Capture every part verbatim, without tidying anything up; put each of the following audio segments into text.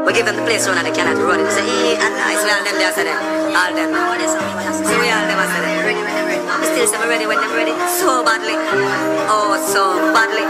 We give them the place run and they cannot run it. They say, eh, and nice, we all them there, say them. All them. So we all them, I say them. Ready when they're ready. We still say we ready when they're ready. So badly. Oh, so badly.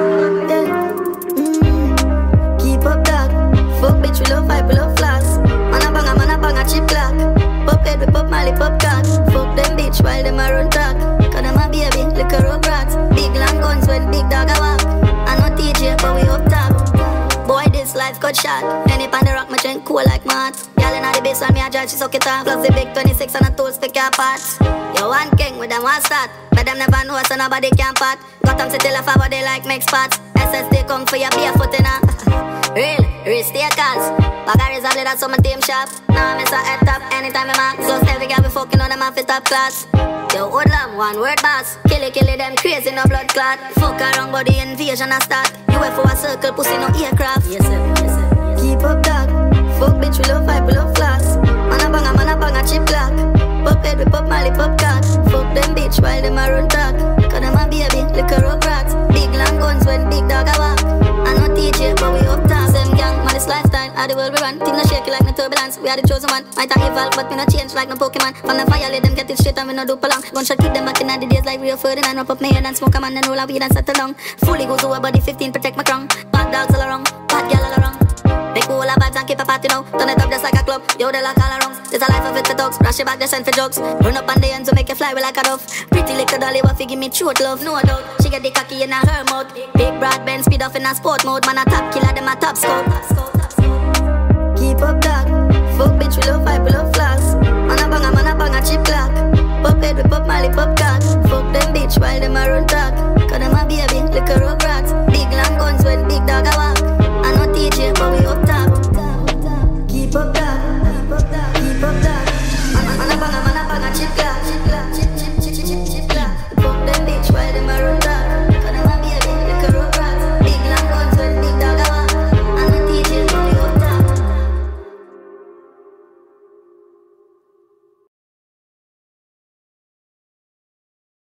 Mm. Keep up that. Fuck bitch, we love fight, we love flags. Man a bang a man a bang a chip clock. Pop head, we pop Mali, pop cat. Fuck them bitch while them a run track. Cause them a baby, lick a rug rats. Big long guns when big dog a walk. I no T J, but we up top. Boy, this life got shot. Any pan the rock, my drink cool like mad. Y'all inna the bass when me a judge, she suck it off. Plus the big twenty-six and a toes for car parts. Yo, one king with them one start. But them never know so nobody can part. Got them to tell a but they like mix parts. S S D come for your barefoot in a real, real stakers. Bagger is a leader so my team sharp. Now I'm a head top anytime I'm max. Plus every guy we fucking on them off the top class. Yo, hoodlum, one word boss. Kill it, kill it, them crazy, no blood clot. Fuck around body invasion a start. U F O a circle, pussy no aircraft. Yes sir, yes sir. Keep up dog. Fuck bitch, we love fight, we love flags. Man a bang a man a bang a chip clock. Pop head, we pop Mali, pop cat. Fuck them bitch while them a run track. Cause them a baby, lick a rug rats. Big long guns when big dog a walk. I no T J, but we up top. Same gang, man, this lifestyle, how the world we run. Things no shaky like no turbulence. We are the chosen one. Might have evolved, but we no change like no Pokemon. From the fire, let them get it straight and we no do long. Gunshot keep them back in the days like Rio Ferdinand. Wrap up my head and smoke a man and roll a weed and settle down. Fully go to a body fifteen, protect my crown. Bad dogs all around, bad girl all around. Make cool a vibes and keep a party now. Turn it up just like a club, yo they like all around. There's a life of it for dogs, rush it back, just send for drugs. Run up on the ends to make it fly with like a dove. Pretty little dolly, what fi give me truth love, no doubt. She get the cocky in her mouth. Big broad bend, speed off in a sport mode. Man a top killer, them a top scout. Keep up dog. Fuck bitch, we love fight, we love flags. Man a bang a man a bang a chip clock. Pop head, we pop Mali, pop cat. Fuck them bitch while them a run track. Cause them a baby, lick a rug rats. Big long guns when big dog a walk.